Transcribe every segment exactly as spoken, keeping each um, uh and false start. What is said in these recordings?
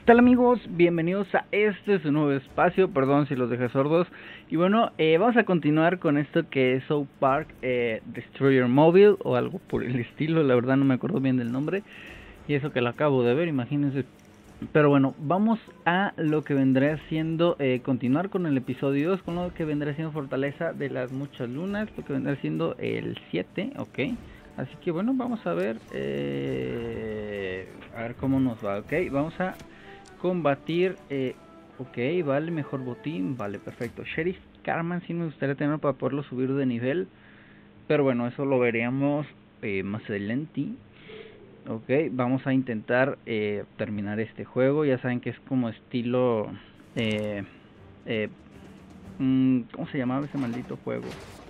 ¿Qué tal, amigos? Bienvenidos a este su nuevo espacio, perdón si los dejé sordos. Y bueno, eh, vamos a continuar con esto que es South Park eh, Destroyer Mobile o algo por el estilo, la verdad no me acuerdo bien del nombre. Y eso que lo acabo de ver, imagínense. Pero bueno, vamos a lo que vendría siendo, eh, continuar con el episodio dos, con lo que vendría siendo Fortaleza de las Muchas Lunas, lo que vendrá siendo el siete, ok. Así que bueno, vamos a ver, eh, a ver cómo nos va, ok. Vamos a combatir, eh, ok, vale, mejor botín, vale, perfecto. Sheriff Cartman sí me gustaría tenerlo para poderlo subir de nivel, pero bueno, eso lo veríamos eh, más adelante. Ok, vamos a intentar eh, terminar este juego. Ya saben que es como estilo eh, eh, mmm, ¿cómo se llamaba ese maldito juego?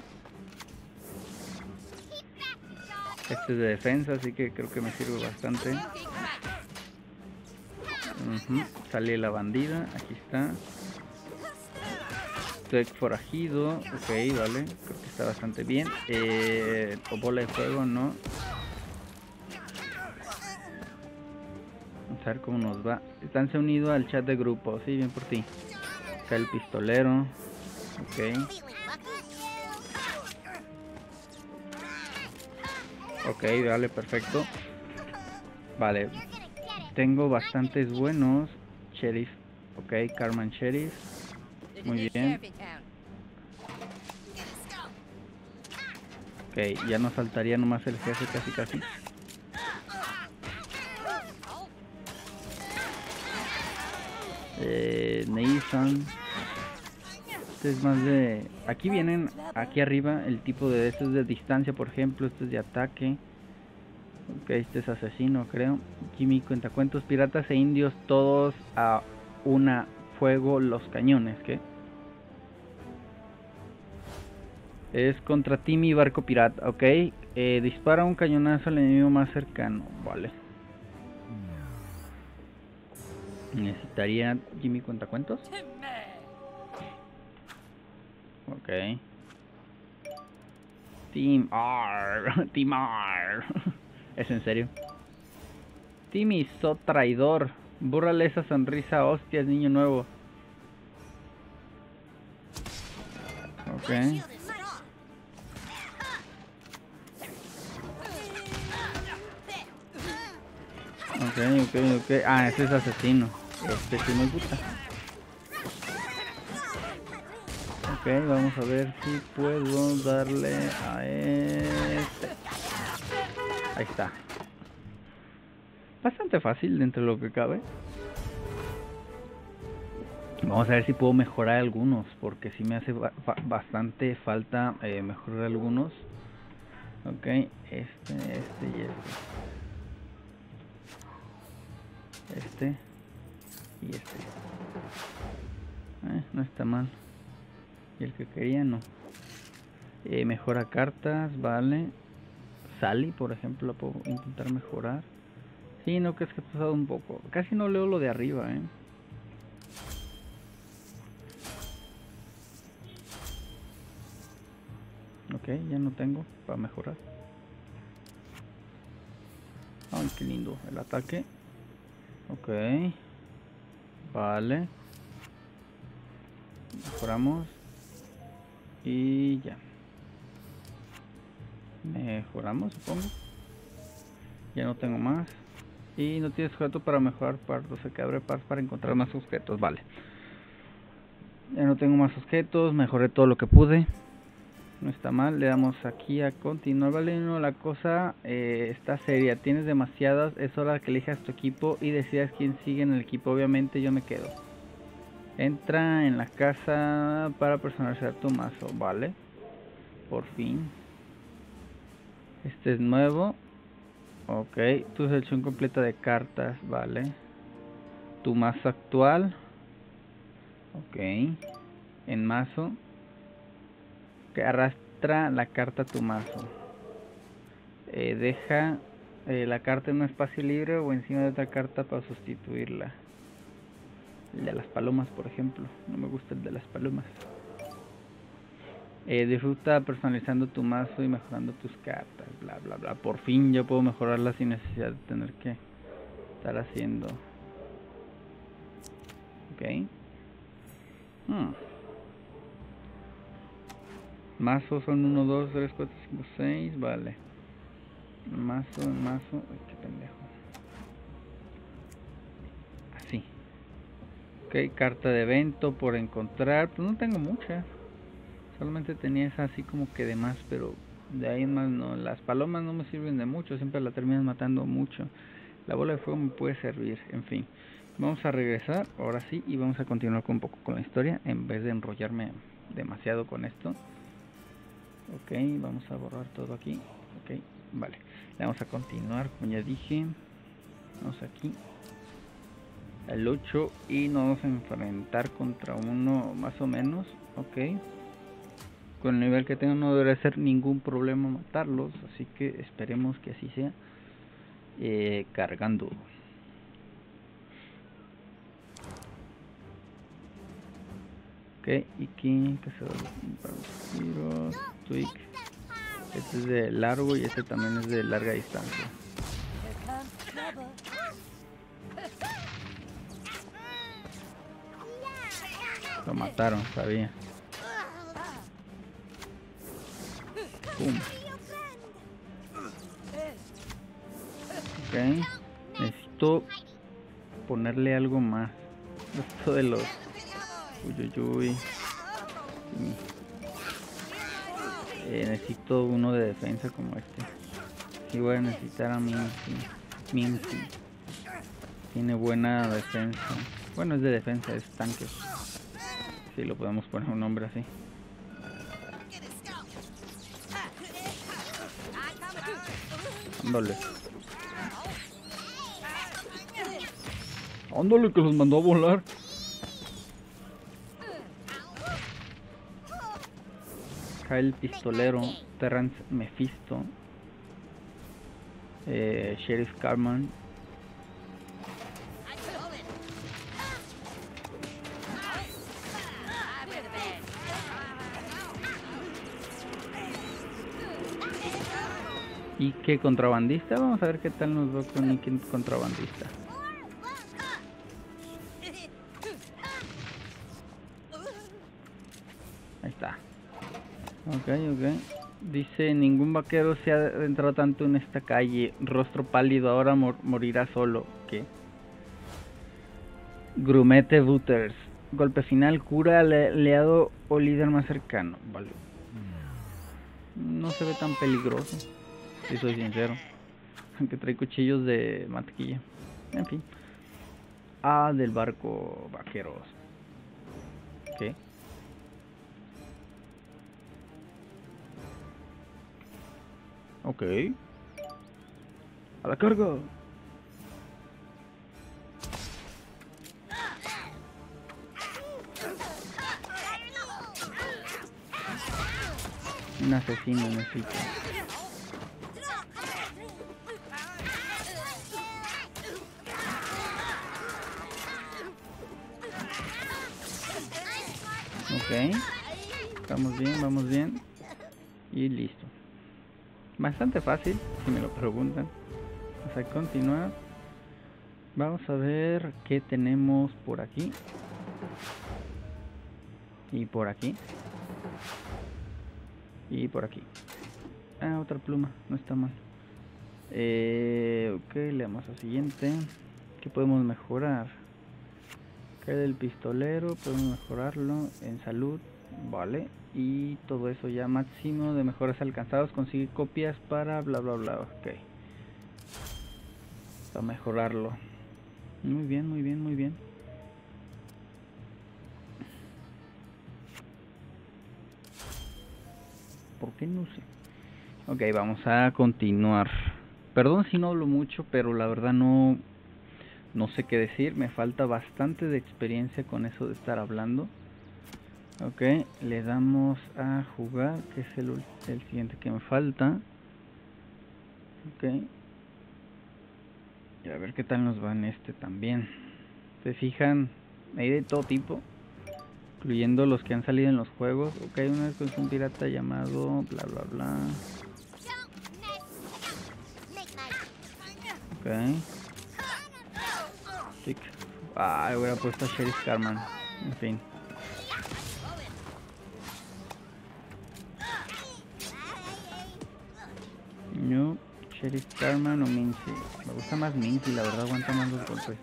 Este es de defensa, así que creo que me sirve bastante. Uh-huh. Sale la bandida, aquí está. Estoy forajido, ok, vale, creo que está bastante bien. Eh, o bola de fuego, no. Vamos a ver cómo nos va. Estánse unidos al chat de grupo, sí, bien por ti. Acá el pistolero, ok. Ok, vale, perfecto. Vale, tengo bastantes buenos. Sheriff, ok, Cartman Sheriff. Muy bien. Ok, ya nos faltaría nomás el jefe casi casi. Eh, Nathan. Este es más de... Aquí vienen, aquí arriba, el tipo de... Este es de distancia, por ejemplo. Este es de ataque. Ok, este es asesino, creo. Jimmy, cuentacuentos, piratas e indios, todos a una fuego los cañones, ¿qué? Es contra Timmy Barco Pirata, ok. Eh, dispara un cañonazo al enemigo más cercano, vale. Necesitaría Jimmy cuentacuentos. Ok. Team R, Team R. ¿Es en serio? Timmy, so traidor. Búrrale esa sonrisa, hostias, niño nuevo. Ok. Ok, ok, ok. Ah, este es asesino. Este sí me gusta. Ok, vamos a ver si puedo darle a este. Ahí está. Bastante fácil dentro de lo que cabe. Vamos a ver si puedo mejorar algunos, porque si me hace ba bastante falta eh, mejorar algunos. Ok, este, este y este. Este y este. Eh, no está mal. Y el que quería no. Eh, mejora cartas, vale. Sally, por ejemplo, la puedo intentar mejorar. Sí, no, que es que he pasado un poco. Casi no leo lo de arriba, eh. Ok, ya no tengo para mejorar. Ay, qué lindo el ataque. Ok. Vale. Mejoramos. Y ya. Mejoramos, supongo. Ya no tengo más. Y no tienes objeto para mejorar partos. Se que abre partos para encontrar más objetos. Vale. Ya no tengo más objetos. Mejoré todo lo que pude. No está mal. Le damos aquí a continuar. Vale, no, la cosa eh, está seria. Tienes demasiadas. Es hora que elijas tu equipo y decidas quién sigue en el equipo. Obviamente yo me quedo. Entra en la casa para personalizar tu mazo. Vale. Por fin. Este es nuevo. Ok. Tu selección completa de cartas. Vale. Tu mazo actual. Ok. En mazo. Que arrastra la carta a tu mazo. Eh, deja eh, la carta en un espacio libre o encima de otra carta para sustituirla. El de las palomas, por ejemplo. No me gusta el de las palomas. Eh, disfruta personalizando tu mazo y mejorando tus cartas. Bla, bla, bla. Por fin yo puedo mejorarla sin necesidad de tener que estar haciendo Ok. Hmm. Mazos son uno, dos, tres, cuatro, cinco, seis. Vale. Mazo, mazo. Ay, qué pendejo. Así. Ok, carta de evento por encontrar. Pues no tengo muchas. Solamente tenía esa así como que de más, pero de ahí en más no. Las palomas no me sirven de mucho, siempre la terminan matando mucho. La bola de fuego me puede servir, en fin. Vamos a regresar, ahora sí, y vamos a continuar con un poco con la historia, en vez de enrollarme demasiado con esto. Ok, vamos a borrar todo aquí. Ok, vale. Vamos a continuar, como ya dije. Vamos aquí. El ocho y nos vamos a enfrentar contra uno más o menos. Ok. Con el nivel que tengo no debería ser ningún problema matarlos, así que esperemos que así sea. Eh, cargando. Ok, y aquí que se va a tweak. Este es de largo y este también es de larga distancia. Lo mataron, sabía. Pum. Ok, necesito ponerle algo más. Esto de los uyuyuy. Eh, necesito uno de defensa como este. Sí, voy a necesitar a Mimsy. Mimsy. Tiene buena defensa. Bueno, es de defensa, es tanque. Sí, lo podemos poner un nombre así. Ándale. Ándale que los mandó a volar. Kyle Pistolero, Terrence Mephisto, eh, Sheriff Carman. ¿Y qué contrabandista? Vamos a ver qué tal nos va con Nicky contrabandista. Ahí está. Ok, ok. Dice, ningún vaquero se ha adentrado tanto en esta calle. Rostro pálido, ahora mor morirá solo. ¿Qué? Grumete Butters. Golpe final, cura al aliado o líder más cercano. Vale. No se ve tan peligroso, si soy sincero. Aunque trae cuchillos de mantequilla. En fin. Ah, del barco vaqueros. ¿Qué? Ok. A la carga. Un asesino necesito. Ok. Vamos bien, vamos bien. Y listo. Bastante fácil, si me lo preguntan. Vamos a continuar. Vamos a ver qué tenemos por aquí. Y por aquí. Y por aquí. Ah, otra pluma, no está mal. Eh, ok, le damos a siguiente. ¿Qué podemos mejorar? Que del pistolero, podemos mejorarlo en salud. Vale. Y todo eso ya máximo de mejoras alcanzados. Consigue copias para bla bla bla. Ok. Para mejorarlo. Muy bien, muy bien, muy bien. ¿Por qué no sé? Ok, vamos a continuar. Perdón si no hablo mucho, pero la verdad no, no sé qué decir. Me falta bastante de experiencia con eso de estar hablando. Ok, le damos a jugar, que es el, el siguiente que me falta. Ok. Y a ver qué tal nos va en este también. Se fijan, hay de todo tipo, incluyendo los que han salido en los juegos. Ok, una vez con un pirata llamado bla bla bla. Ok. Ah, hubiera puesto a Sheriff Cartman. En fin. No, Sheriff Cartman o Mincy. Me gusta más Mincy, la verdad aguanta más los golpes.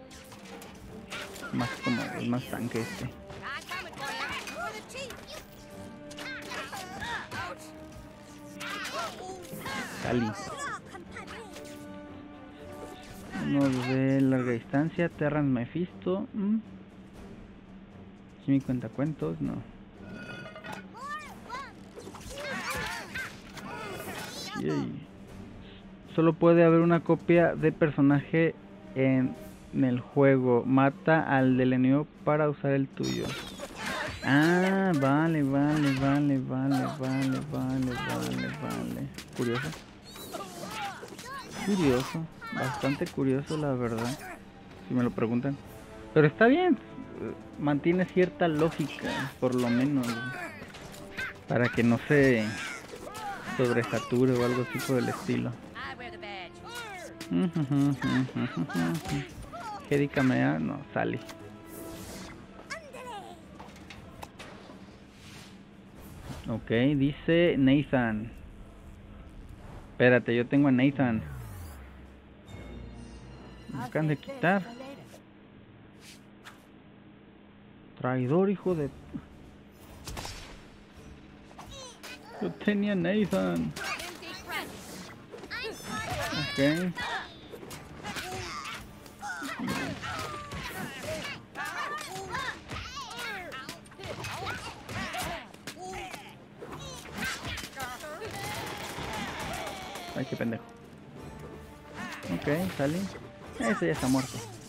Más como, es más tanque este. Cali. Uno de larga distancia, Terrance Mephisto. ¿Mm? Jimmy Cuentacuentos, no. Yay. Solo puede haber una copia de personaje en, en el juego. Mata al del enemigo para usar el tuyo. Ah, vale, vale, vale, vale, vale, vale, vale, vale. Curioso. Curioso. Bastante curioso, la verdad. Si me lo preguntan. Pero está bien. Mantiene cierta lógica, por lo menos. Para que no se sobresature o algo así por el estilo. Hedy Kamea, no, Sally. Ok, dice Nathan. Espérate, yo tengo a Nathan. Me acaban de quitar. Traidor, hijo de... Yo tenía a Nathan. Ok. Ay, qué pendejo. Ok, sale. Ese ya está muerto.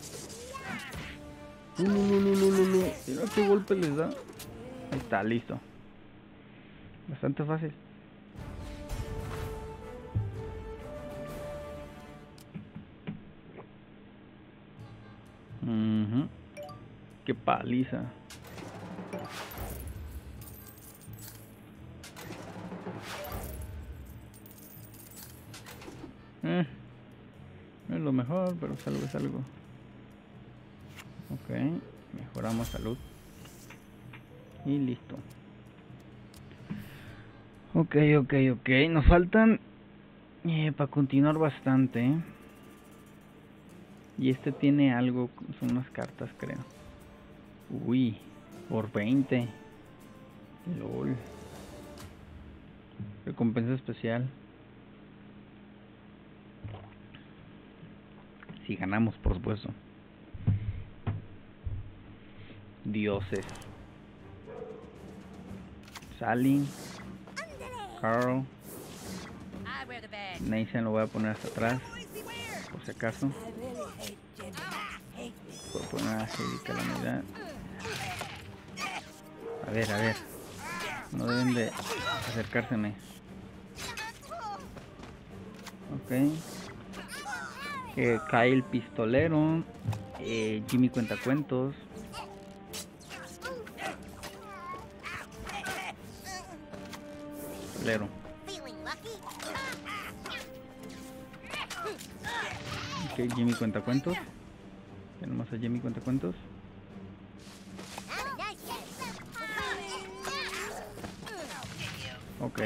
Ulululululu. Mira qué golpe les da. Ahí está, listo. Bastante fácil. Uh-huh. Qué paliza. Eh, no es lo mejor, pero salvo es algo. Ok, mejoramos salud. Y listo. Ok, ok, ok. Nos faltan eh, para continuar bastante. ¿eh? Y este tiene algo, son unas cartas, creo. Uy, por veinte. LOL. Recompensa especial. Si ganamos, por supuesto. Dioses. Sally. Carl. Nathan lo voy a poner hasta atrás. Por si acaso. Voy a poner a Hedy Calamidad. A ver, a ver. No deben de acercárseme. Ok. Eh, Kyle Pistolero. Eh, Jimmy Cuentacuentos. Pistolero. Ok, Jimmy Cuentacuentos. Tenemos a Jimmy Cuentacuentos. Ok.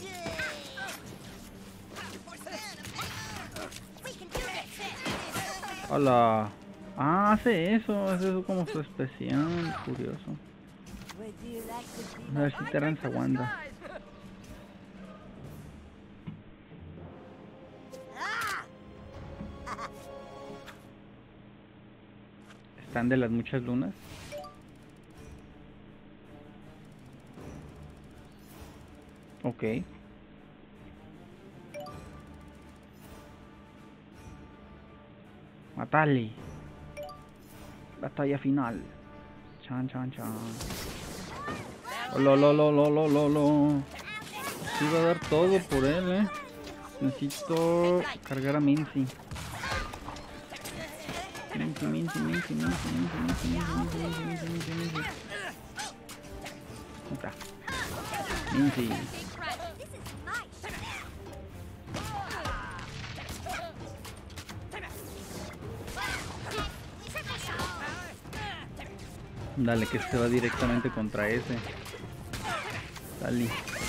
Hola. Ah, hace eso. Hace eso como su especial. Curioso. A ver si Terrance aguanta. ¿Están de las muchas lunas? Ok. Matali. Batalla final. Chan, chan, chan. Lo, lo, lo, lo, lo, lo, lo. Sí, va a dar todo por él, eh. Necesito cargar a Mincy. Mincy, Mincy, Mincy, Mincy, Mincy, Mincy, Mincy, Mincy, Mincy, Mincy, Mincy. Ahí está. Mincy. Dale, que se va directamente contra ese. Sali.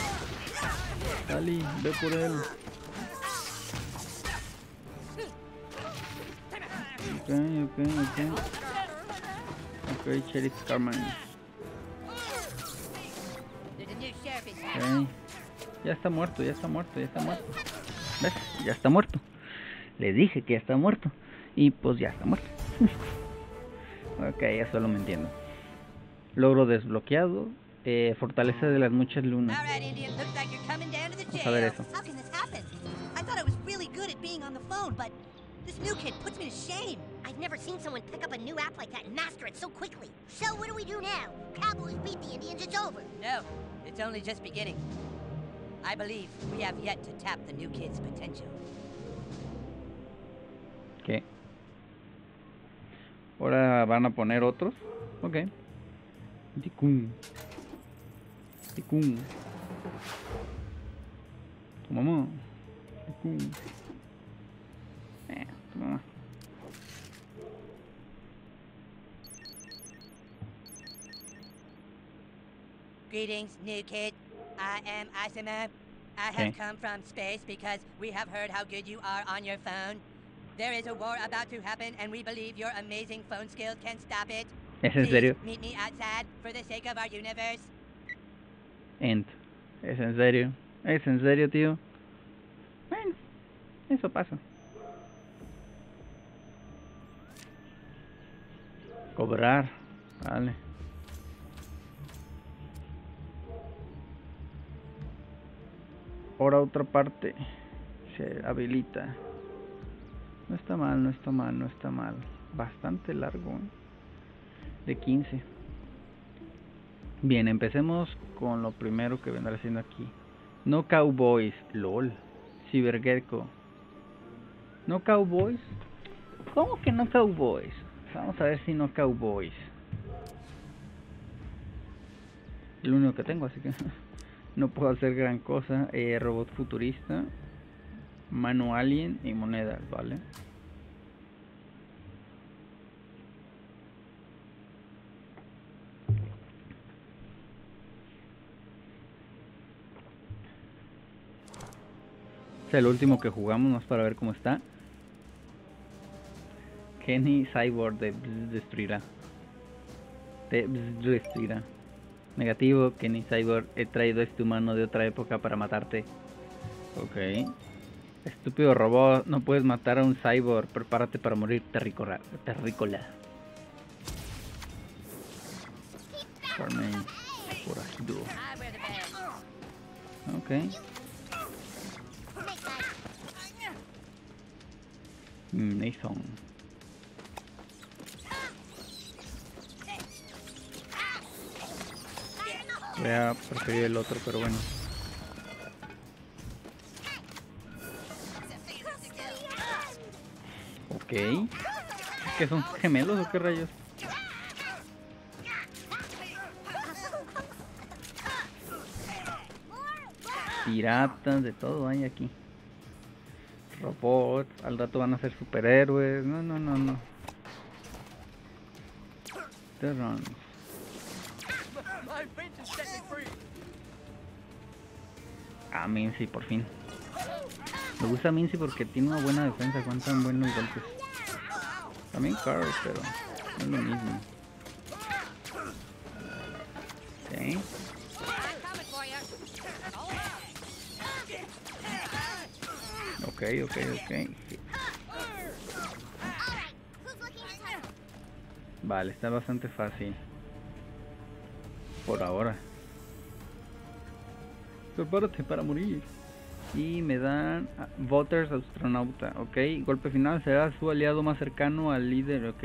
Sali, ve por él. Ok, ok, ok. Ok, Sheriff Carmen. Ok. Ya está muerto, ya está muerto, ya está muerto. ¿Ves? Ya está muerto. Le dije que ya está muerto. Y pues ya está muerto. Ok, ya solo me entiendo. Logro desbloqueado. Eh, fortaleza de las muchas lunas. Vamos a ver eso. This new kid puts me to shame. I've never seen someone pick up a new app like that and master it so quickly. So what do we do now? Cowboys beat the Indians, it's over. No, it's only just beginning. I believe we have yet to tap the new kid's potential. ¿Qué? ¿Ahora van a poner otros? Ok. Ticún. Ticún. Tu mamá. Ticún. Eh, tu mamá. Greetings, new kid. I am Asima. I have Okay. come from space because we have heard how good you are on your phone. There is a war about to happen, and we believe your amazing phone skills can stop it. ¿Es en Please serio? meet me outside for the sake of our universe. Ent. ¿Es en serio? ¿Es en serio, tío? Bueno, eso pasa. Cobrar. Vale. Ahora otra parte se habilita. No está mal, no está mal, no está mal. Bastante largo, ¿eh? De quince. Bien, empecemos con lo primero que vendrá siendo aquí. No Cowboys. LOL. Cybergecko. No Cowboys. ¿Cómo que no Cowboys? Vamos a ver si no Cowboys. El único que tengo, así que no puedo hacer gran cosa. Eh, robot futurista. Mano alien y monedas, ¿vale? Es el último que jugamos, más para ver cómo está. Kenny Cyborg de Bzz destruirá. Te Bzz destruirá. Negativo, Kenny Cyborg, he traído este humano de otra época para matarte. Ok. Estúpido robot, no puedes matar a un cyborg, prepárate para morir, terrícola. Terrícola. Carmen, forajido. Ok. Nathan. Voy a preferir el otro, pero bueno. Ok. ¿Qué son gemelos o qué rayos? Piratas, de todo hay aquí. Robots, al rato van a ser superhéroes. No, no, no, no. Terrans. Ah, Mincy, por fin. Me gusta Mincy porque tiene una buena defensa, aguantan buenos golpes. También Carl, pero no es lo mismo. Ok. Ok, ok, ok. Vale, está bastante fácil. Por ahora. Prepárate para morir. Y me dan ah, Voters Astronauta. Ok, golpe final será su aliado más cercano al líder. Ok.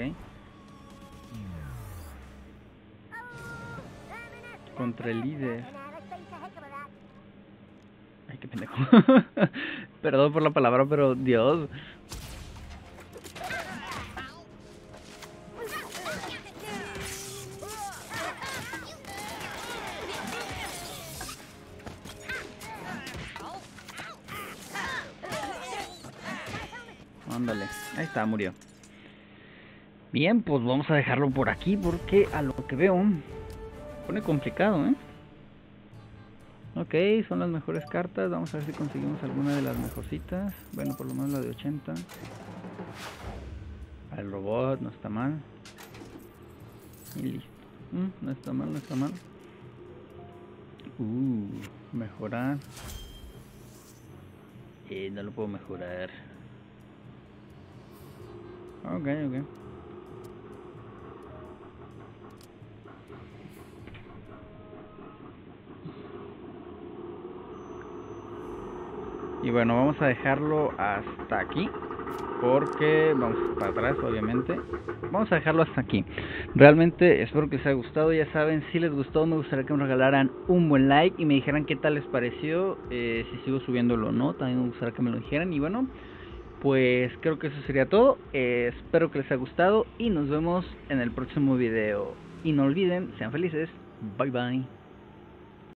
Contra el líder. Ay, qué pendejo. Perdón por la palabra, pero Dios. Ándale, ahí está, murió. Bien, pues vamos a dejarlo por aquí porque a lo que veo pone complicado, ¿eh? Ok, son las mejores cartas. Vamos a ver si conseguimos alguna de las mejorcitas. Bueno, por lo menos la de ochenta. El robot no está mal. Y listo. Mm, no está mal, no está mal. Uh, mejorar. Eh, no lo puedo mejorar. Ok, ok. Y bueno, vamos a dejarlo hasta aquí. Porque vamos para atrás, obviamente. Vamos a dejarlo hasta aquí. Realmente espero que les haya gustado. Ya saben, si les gustó, me gustaría que me regalaran un buen like y me dijeran qué tal les pareció. Eh, si sigo subiéndolo o no, también me gustaría que me lo dijeran. Y bueno, pues creo que eso sería todo. Eh, espero que les haya gustado y nos vemos en el próximo video. Y no olviden, sean felices. Bye bye.